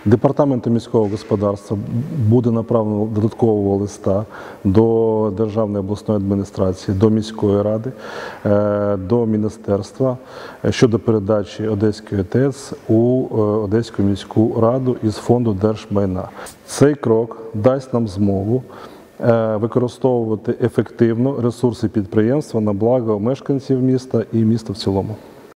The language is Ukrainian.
Департаменту міського господарства буде направлено додаткового листа до Державної обласної адміністрації, до міської ради, до міністерства щодо передачі Одеської ТЕЦ у Одеську міську раду із фонду держмайна. Цей крок дасть нам змогу використовувати ефективно ресурси підприємства на благо мешканців міста і міста в цілому.